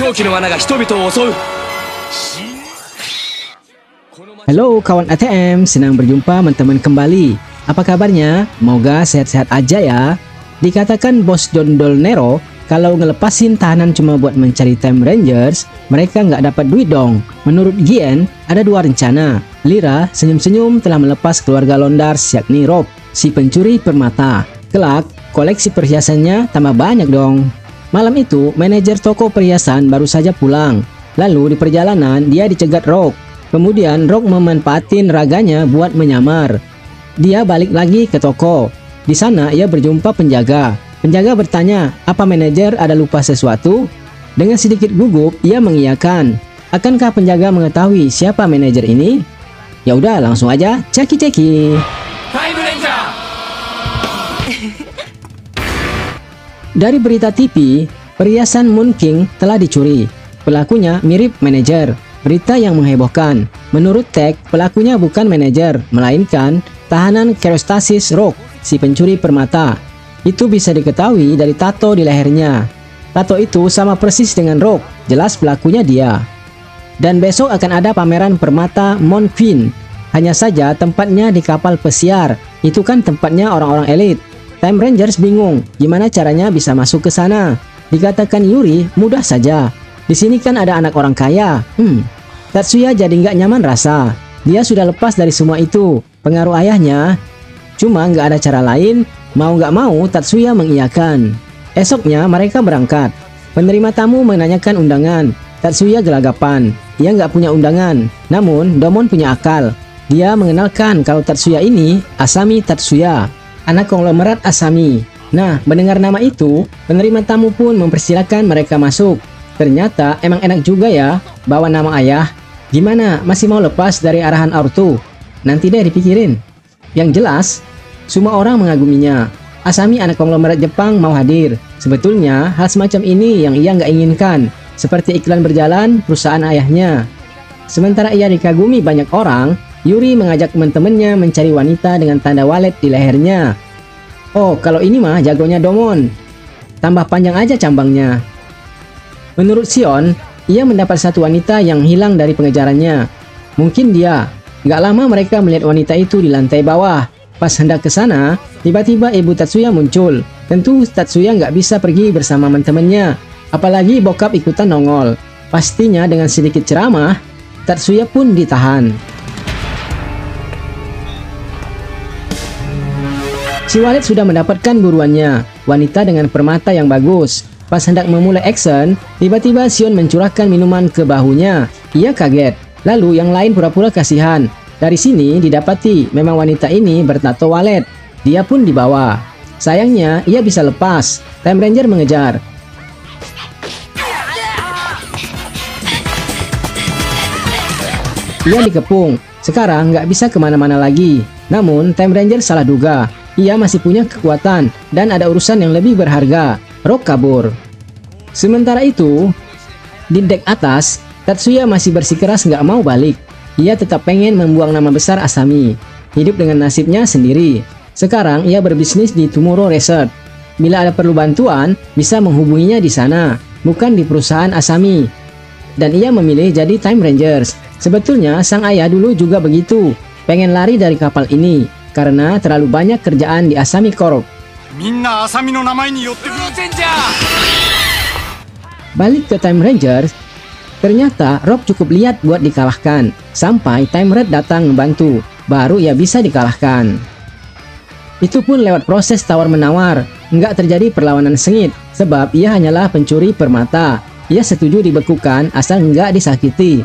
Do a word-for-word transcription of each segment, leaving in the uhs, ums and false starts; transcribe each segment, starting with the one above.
Halo kawan A T M, senang berjumpa teman-teman kembali. Apa kabarnya? Moga sehat-sehat aja ya. Dikatakan bos Dondol Nero, kalau ngelepasin tahanan cuma buat mencari Time Rangers, mereka nggak dapat duit dong. Menurut Gien, ada dua rencana. Lyra senyum-senyum telah melepas keluarga Londars, yakni Rob, si pencuri permata. Kelak, koleksi perhiasannya tambah banyak dong. Malam itu, manajer toko perhiasan baru saja pulang. Lalu di perjalanan, dia dicegat Rock. Kemudian Rock memanfaatin raganya buat menyamar. Dia balik lagi ke toko. Di sana ia berjumpa penjaga. Penjaga bertanya, apa manajer ada lupa sesuatu? Dengan sedikit gugup, ia mengiyakan. Akankah penjaga mengetahui siapa manajer ini? Ya udah, langsung aja ceki-ceki. Time Ranger. Dari berita T V, perhiasan Moon King telah dicuri. Pelakunya mirip manajer. Berita yang menghebohkan. Menurut Tech, pelakunya bukan manajer, melainkan tahanan Kerostasis Rock, si pencuri permata. Itu bisa diketahui dari tato di lehernya. Tato itu sama persis dengan Rock, jelas pelakunya dia. Dan besok akan ada pameran permata Moon Queen. Hanya saja tempatnya di kapal pesiar. Itu kan tempatnya orang-orang elit. Time Rangers bingung gimana caranya bisa masuk ke sana. Dikatakan Yuri mudah saja. Di sini kan ada anak orang kaya. Hmm, Tatsuya jadi nggak nyaman rasa. Dia sudah lepas dari semua itu, pengaruh ayahnya. Cuma nggak ada cara lain. Mau nggak mau Tatsuya mengiyakan. Esoknya mereka berangkat. Penerima tamu menanyakan undangan. Tatsuya gelagapan. Ia nggak punya undangan. Namun Domon punya akal. Dia mengenalkan kalau Tatsuya ini Asami Tatsuya, anak konglomerat Asami. Nah, mendengar nama itu, penerima tamu pun mempersilahkan mereka masuk. Ternyata emang enak juga ya, bawa nama ayah. Gimana, masih mau lepas dari arahan ortu? Nanti deh dipikirin. Yang jelas, semua orang mengaguminya. Asami anak konglomerat Jepang mau hadir. Sebetulnya, hal semacam ini yang ia nggak inginkan. Seperti iklan berjalan perusahaan ayahnya. Sementara ia dikagumi banyak orang, Yuri mengajak teman-temannya mencari wanita dengan tanda walet di lehernya. Oh, kalau ini mah jagonya Domon. Tambah panjang aja cambangnya. Menurut Sion, ia mendapat satu wanita yang hilang dari pengejarannya. Mungkin dia. Gak lama mereka melihat wanita itu di lantai bawah. Pas hendak ke sana, tiba-tiba ibu Tatsuya muncul. Tentu Tatsuya nggak bisa pergi bersama teman-temannya. Apalagi bokap ikutan nongol. Pastinya dengan sedikit ceramah, Tatsuya pun ditahan. Si Walid sudah mendapatkan buruannya, wanita dengan permata yang bagus. Pas hendak memulai action, tiba-tiba Sion mencurahkan minuman ke bahunya. Ia kaget, lalu yang lain pura-pura kasihan. Dari sini didapati memang wanita ini bertato Walid. Dia pun dibawa. Sayangnya ia bisa lepas. Time Ranger mengejar. Ia dikepung. Sekarang nggak bisa kemana-mana lagi. Namun Time Ranger salah duga. Ia masih punya kekuatan dan ada urusan yang lebih berharga. Rock kabur. Sementara itu, di dek atas, Tatsuya masih bersikeras nggak mau balik. Ia tetap pengen membuang nama besar Asami. Hidup dengan nasibnya sendiri. Sekarang ia berbisnis di Tomorrow Resort. Bila ada perlu bantuan, bisa menghubunginya di sana, bukan di perusahaan Asami. Dan ia memilih jadi Time Rangers. Sebetulnya sang ayah dulu juga begitu, pengen lari dari kapal ini karena terlalu banyak kerjaan di Asami Corp. Balik ke Time Rangers, ternyata Rob cukup lihat buat dikalahkan. Sampai Time Red datang membantu, baru ia bisa dikalahkan. Itu pun lewat proses tawar-menawar, nggak terjadi perlawanan sengit, sebab ia hanyalah pencuri permata. Ia setuju dibekukan asal nggak disakiti.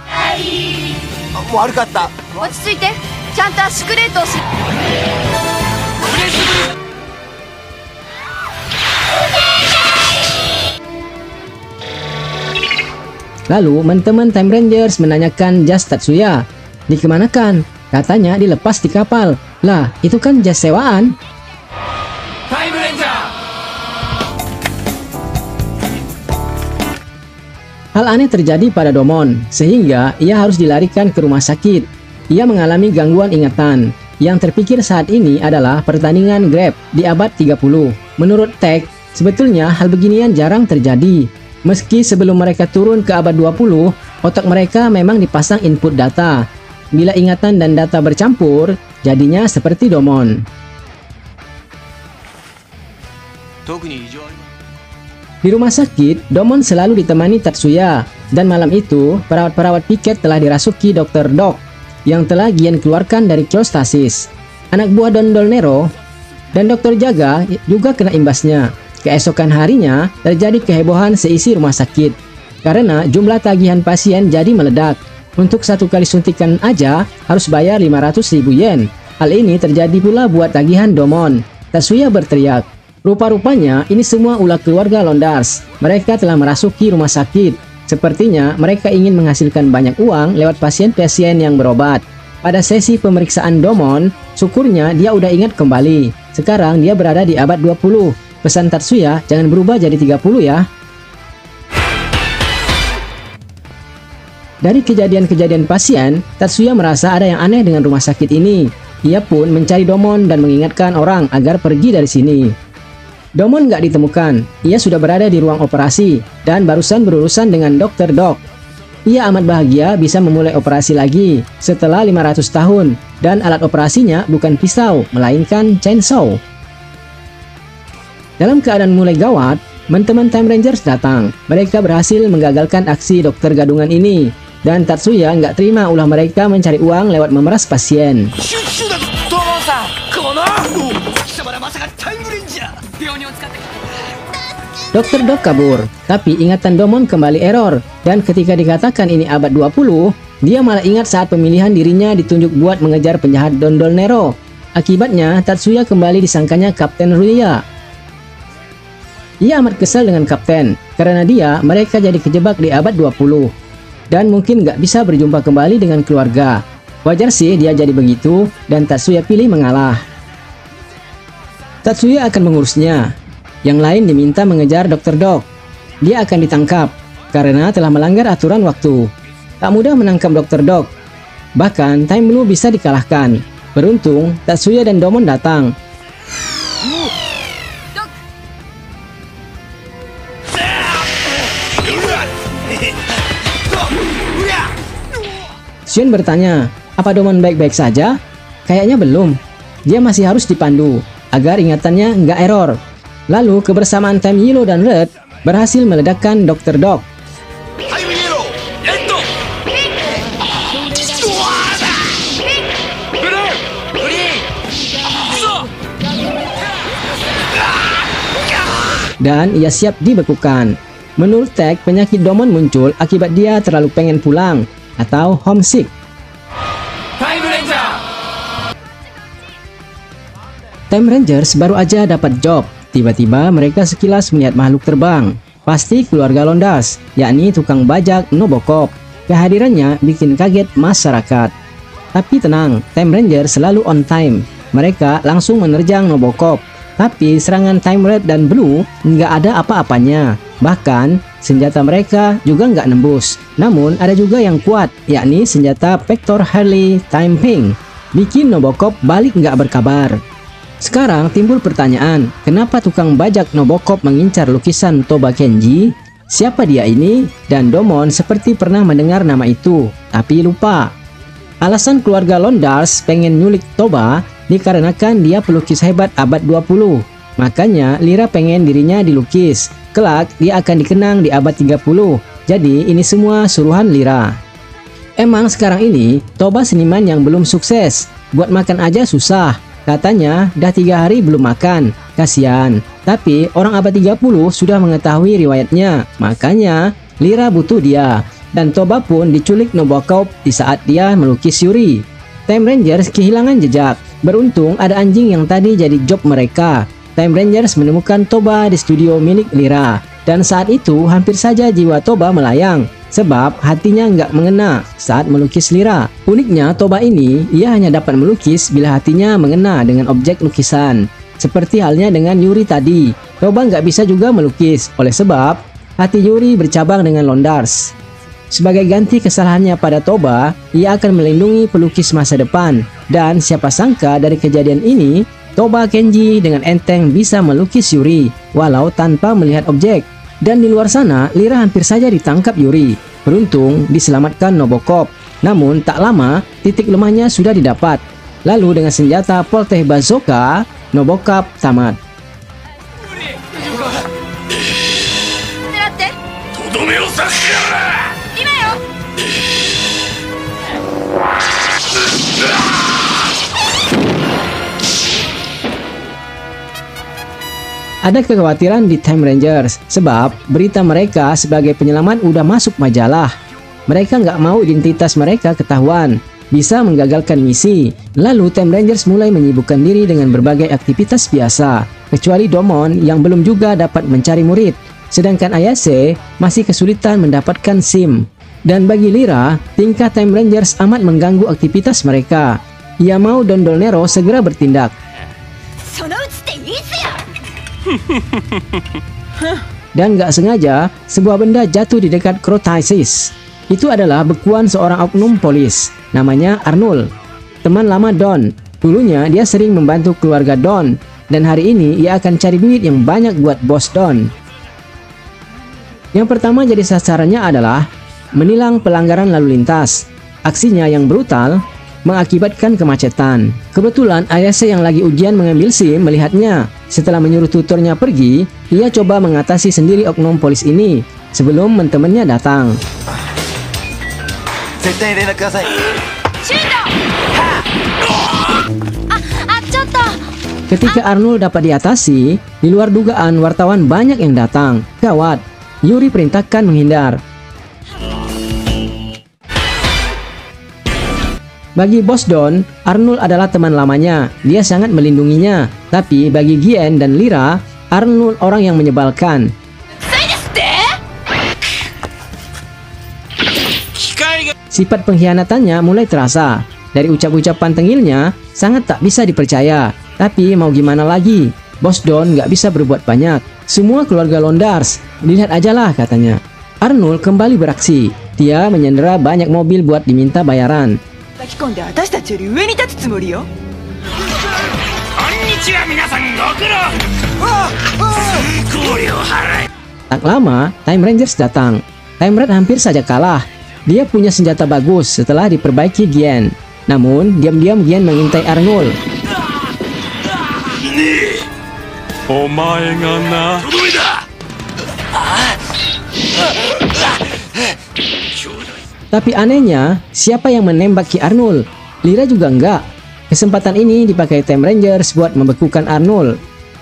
Lalu teman-teman Time Rangers menanyakan jas Tatsuya. Dikemanakan? Katanya dilepas di kapal. Lah, itu kan jas sewaan. Time Ranger. Hal aneh terjadi pada Domon, sehingga ia harus dilarikan ke rumah sakit. Ia mengalami gangguan ingatan. Yang terpikir saat ini adalah pertandingan Grab di abad tiga puluh. Menurut Tech, sebetulnya hal beginian jarang terjadi. Meski sebelum mereka turun ke abad dua puluh, otak mereka memang dipasang input data. Bila ingatan dan data bercampur, jadinya seperti Domon. Di rumah sakit, Domon selalu ditemani Tatsuya, dan malam itu, perawat-perawat piket telah dirasuki dokter Dog, yang telah Gian keluarkan dari kliostasis. Anak buah Dondol Nero dan dokter Jaga juga kena imbasnya. Keesokan harinya, terjadi kehebohan seisi rumah sakit, karena jumlah tagihan pasien jadi meledak. Untuk satu kali suntikan aja, harus bayar lima ratus ribu yen. Hal ini terjadi pula buat tagihan Domon. Tatsuya berteriak. Rupa-rupanya ini semua ulah keluarga Londars. Mereka telah merasuki rumah sakit. Sepertinya mereka ingin menghasilkan banyak uang lewat pasien-pasien yang berobat. Pada sesi pemeriksaan Domon, syukurnya dia udah ingat kembali. Sekarang dia berada di abad dua puluh. Pesan Tatsuya, jangan berubah jadi tiga puluh ya. Dari kejadian-kejadian pasien, Tatsuya merasa ada yang aneh dengan rumah sakit ini. Ia pun mencari Domon dan mengingatkan orang agar pergi dari sini. Domon nggak ditemukan. Ia sudah berada di ruang operasi dan barusan berurusan dengan dokter Dog. Ia amat bahagia bisa memulai operasi lagi setelah lima ratus tahun, dan alat operasinya bukan pisau, melainkan chainsaw. Dalam keadaan mulai gawat, teman-teman Time Rangers datang. Mereka berhasil menggagalkan aksi dokter gadungan ini, dan Tatsuya nggak terima ulah mereka mencari uang lewat memeras pasien. dokter Dog kabur, tapi ingatan Domon kembali error, dan ketika dikatakan ini abad dua puluh, dia malah ingat saat pemilihan dirinya ditunjuk buat mengejar penjahat Dondol Nero. Akibatnya, Tatsuya kembali disangkanya Kapten Ruya. Ia amat kesal dengan Kapten, karena dia mereka jadi kejebak di abad dua puluh, dan mungkin nggak bisa berjumpa kembali dengan keluarga. Wajar sih dia jadi begitu, dan Tatsuya pilih mengalah. Tatsuya akan mengurusnya. Yang lain diminta mengejar dokter Dog. Dia akan ditangkap karena telah melanggar aturan waktu. Tak mudah menangkap dokter Dog. Bahkan Time Blue bisa dikalahkan. Beruntung Tatsuya dan Domon datang. Shun bertanya, apa Domon baik-baik saja? Kayaknya belum. Dia masih harus dipandu agar ingatannya nggak error. Lalu kebersamaan Time Yellow dan Red berhasil meledakkan dokter Dog. Dan ia siap dibekukan. Menurut Tech, penyakit Domon muncul akibat dia terlalu pengen pulang atau homesick. Time Rangers baru aja dapat job. Tiba-tiba mereka sekilas melihat makhluk terbang. Pasti keluarga Londars, yakni tukang bajak Nobocop. Kehadirannya bikin kaget masyarakat. Tapi tenang, Time Rangers selalu on time. Mereka langsung menerjang Nobocop. Tapi serangan Time Red dan Blue nggak ada apa-apanya. Bahkan senjata mereka juga nggak nembus. Namun ada juga yang kuat, yakni senjata Vector Harley Time Pink. Bikin Nobocop balik nggak berkabar. Sekarang timbul pertanyaan, kenapa tukang bajak Nobocop mengincar lukisan Toba Kenji? Siapa dia ini? Dan Domon seperti pernah mendengar nama itu, tapi lupa. Alasan keluarga Londars pengen nyulik Toba dikarenakan dia pelukis hebat abad dua puluh. Makanya Lyra pengen dirinya dilukis. Kelak dia akan dikenang di abad tiga puluh. Jadi ini semua suruhan Lyra. Emang sekarang ini Toba seniman yang belum sukses. Buat makan aja susah. Katanya dah tiga hari belum makan, kasihan. Tapi orang abad tiga puluh sudah mengetahui riwayatnya, makanya Lyra butuh dia. Dan Toba pun diculik Nobocop di saat dia melukis Yuri. Time Rangers kehilangan jejak. Beruntung ada anjing yang tadi jadi job mereka. Time Rangers menemukan Toba di studio milik Lyra. Dan saat itu hampir saja jiwa Toba melayang. Sebab hatinya nggak mengena saat melukis Lyra. Uniknya Toba ini, ia hanya dapat melukis bila hatinya mengena dengan objek lukisan. Seperti halnya dengan Yuri tadi, Toba nggak bisa juga melukis, oleh sebab hati Yuri bercabang dengan Londars. Sebagai ganti kesalahannya pada Toba, ia akan melindungi pelukis masa depan. Dan siapa sangka dari kejadian ini, Toba Kenji dengan enteng bisa melukis Yuri, walau tanpa melihat objek. Dan di luar sana, Lira hampir saja ditangkap Yuri. Beruntung diselamatkan Nobokov. Namun tak lama, titik lemahnya sudah didapat. Lalu dengan senjata Poltech Bazooka, Nobokov tamat. Ada kekhawatiran di Time Rangers, sebab berita mereka sebagai penyelamat udah masuk majalah. Mereka nggak mau identitas mereka ketahuan, bisa menggagalkan misi. Lalu Time Rangers mulai menyibukkan diri dengan berbagai aktivitas biasa, kecuali Domon yang belum juga dapat mencari murid. Sedangkan Ayase masih kesulitan mendapatkan SIM. Dan bagi Lira, tingkah Time Rangers amat mengganggu aktivitas mereka. Ia mau Dondol Nero segera bertindak. Dan gak sengaja, sebuah benda jatuh di dekat Crotasis. Itu adalah bekuan seorang oknum polis, namanya Arnold, teman lama Don. Dulunya dia sering membantu keluarga Don, dan hari ini ia akan cari duit yang banyak buat bos Don. Yang pertama jadi sasarannya adalah menilang pelanggaran lalu lintas. Aksinya yang brutal mengakibatkan kemacetan. Kebetulan Ayase yang lagi ujian mengambil SIM melihatnya. Setelah menyuruh tutornya pergi, ia coba mengatasi sendiri oknum polis ini sebelum teman-temannya datang. Ketika Arnold dapat diatasi, di luar dugaan wartawan banyak yang datang. Gawat, Yuri perintahkan menghindar. Bagi bos Don, Arnold adalah teman lamanya. Dia sangat melindunginya. Tapi bagi Gien dan Lira, Arnold orang yang menyebalkan. Sifat pengkhianatannya mulai terasa. Dari ucap-ucapan tengilnya, sangat tak bisa dipercaya. Tapi mau gimana lagi? Bos Don nggak bisa berbuat banyak. Semua keluarga Londars, dilihat ajalah katanya. Arnold kembali beraksi. Dia menyandera banyak mobil buat diminta bayaran. Tak lama, Time Rangers datang. Time Red hampir saja kalah. Dia punya senjata bagus setelah diperbaiki Gien. Namun, diam-diam Gien mengintai Arnold. Tapi anehnya, siapa yang menembak Ki Arnold? Lira juga enggak. Kesempatan ini dipakai Time Rangers buat membekukan Arnold.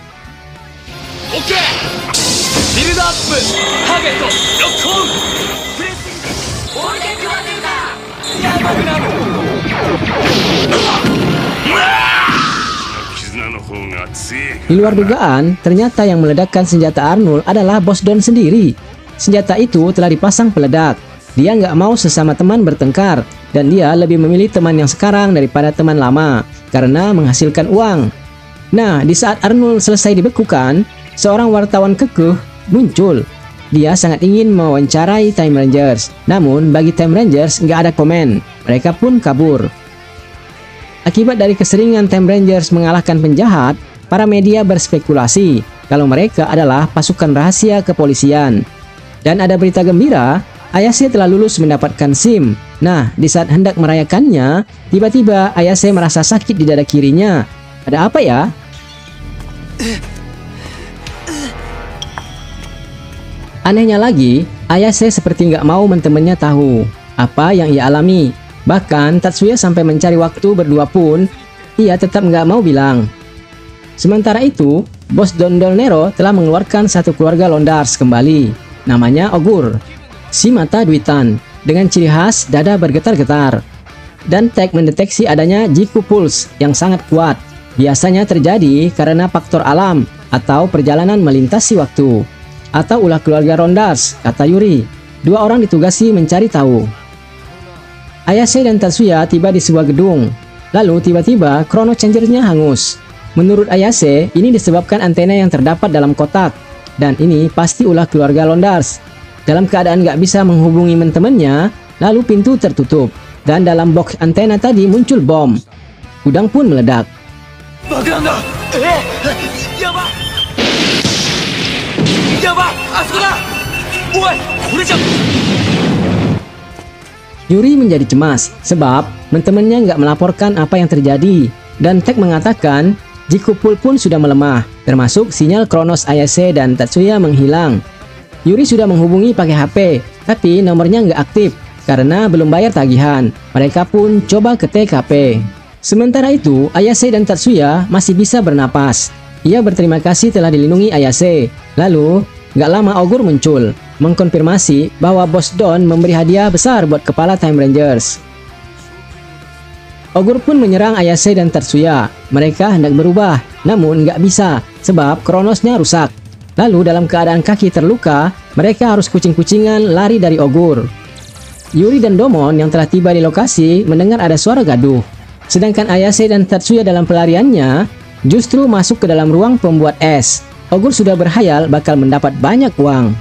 Di luar dugaan, ternyata yang meledakkan senjata Arnold adalah bos Don sendiri. Senjata itu telah dipasang peledak. Dia nggak mau sesama teman bertengkar, dan dia lebih memilih teman yang sekarang daripada teman lama, karena menghasilkan uang. Nah, di saat Arnold selesai dibekukan, seorang wartawan kekeh muncul. Dia sangat ingin mewawancarai Time Rangers, namun bagi Time Rangers nggak ada komen, mereka pun kabur. Akibat dari keseringan Time Rangers mengalahkan penjahat, para media berspekulasi kalau mereka adalah pasukan rahasia kepolisian. Dan ada berita gembira, Ayase telah lulus mendapatkan SIM. Nah, di saat hendak merayakannya, tiba-tiba Ayase merasa sakit di dada kirinya. Ada apa ya? Anehnya lagi, Ayase seperti nggak mau teman-temannya tahu apa yang ia alami. Bahkan Tatsuya sampai mencari waktu berdua pun, ia tetap nggak mau bilang. Sementara itu, bos Dondol Nero telah mengeluarkan satu keluarga Londars kembali. Namanya Ogur. Si mata duitan, dengan ciri khas dada bergetar-getar. Dan tag mendeteksi adanya Jiku Pulse yang sangat kuat. Biasanya terjadi karena faktor alam atau perjalanan melintasi waktu. Atau ulah keluarga Londars, kata Yuri. Dua orang ditugasi mencari tahu. Ayase dan Tatsuya tiba di sebuah gedung. Lalu tiba-tiba Chrono Changer-nya hangus. Menurut Ayase, ini disebabkan antena yang terdapat dalam kotak. Dan ini pasti ulah keluarga Londars. Dalam keadaan gak bisa menghubungi teman-temannya, lalu pintu tertutup. Dan dalam box antena tadi muncul bom. Gudang pun meledak. Eh, Yuri menjadi cemas sebab teman-temannya nggak melaporkan apa yang terjadi, dan Tek mengatakan Jikupul pun sudah melemah, termasuk sinyal Kronos Ayase dan Tatsuya menghilang. Yuri sudah menghubungi pakai H P, tapi nomornya nggak aktif karena belum bayar tagihan. Mereka pun coba ke T K P. Sementara itu, Ayase dan Tatsuya masih bisa bernapas. Ia berterima kasih telah dilindungi Ayase. Lalu, nggak lama Ogur muncul, mengkonfirmasi bahwa Bos Don memberi hadiah besar buat kepala Time Rangers. Ogur pun menyerang Ayase dan Tatsuya. Mereka hendak berubah, namun nggak bisa sebab Kronosnya rusak. Lalu dalam keadaan kaki terluka, mereka harus kucing-kucingan lari dari Ogur. Yuri dan Domon yang telah tiba di lokasi mendengar ada suara gaduh. Sedangkan Ayase dan Tatsuya dalam pelariannya justru masuk ke dalam ruang pembuat es. Ogur sudah berhayal bakal mendapat banyak uang.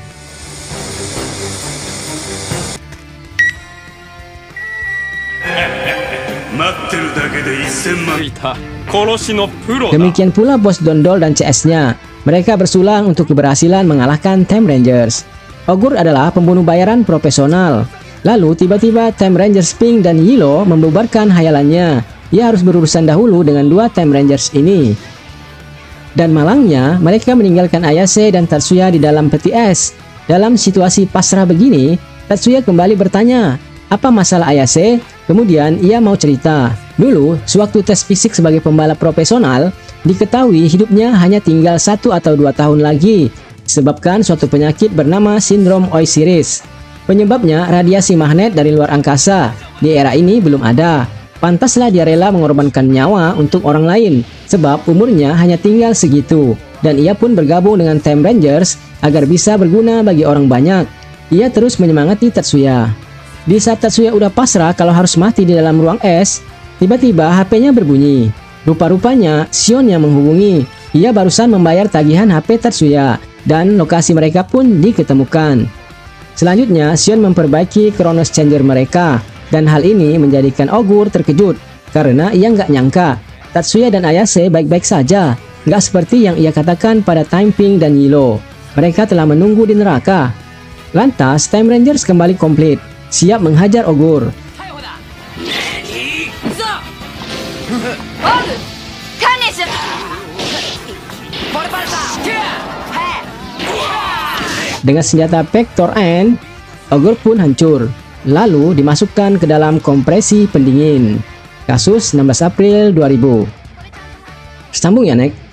Demikian pula Bos Dondol dan C S-nya. Mereka bersulang untuk keberhasilan mengalahkan Time Rangers. Ogur adalah pembunuh bayaran profesional. Lalu tiba-tiba Time Rangers Pink dan Yellow membubarkan hayalannya. Ia harus berurusan dahulu dengan dua Time Rangers ini. Dan malangnya, mereka meninggalkan Ayase dan Tatsuya di dalam peti es. Dalam situasi pasrah begini, Tatsuya kembali bertanya, apa masalah Ayase? Kemudian ia mau cerita. Dulu, sewaktu tes fisik sebagai pembalap profesional, diketahui hidupnya hanya tinggal satu atau dua tahun lagi, disebabkan suatu penyakit bernama sindrom Oisiris. Penyebabnya radiasi magnet dari luar angkasa. Di era ini belum ada. Pantaslah dia rela mengorbankan nyawa untuk orang lain, sebab umurnya hanya tinggal segitu. Dan ia pun bergabung dengan Time Rangers agar bisa berguna bagi orang banyak. Ia terus menyemangati Tatsuya. Di saat Tatsuya udah pasrah kalau harus mati di dalam ruang es, tiba-tiba H P-nya berbunyi. Rupa-rupanya Shion yang menghubungi. Ia barusan membayar tagihan H P Tatsuya, dan lokasi mereka pun diketemukan. Selanjutnya, Shion memperbaiki Kronos Changer mereka, dan hal ini menjadikan Ogur terkejut karena ia nggak nyangka Tatsuya dan Ayase baik-baik saja, nggak seperti yang ia katakan pada Time Pink dan Yellow. Mereka telah menunggu di neraka. Lantas, Time Rangers kembali komplit, siap menghajar Ogur. Dengan senjata Vector N, Ogur pun hancur, lalu dimasukkan ke dalam kompresi pendingin. Kasus enam belas April dua ribu. Sambung ya, Nek.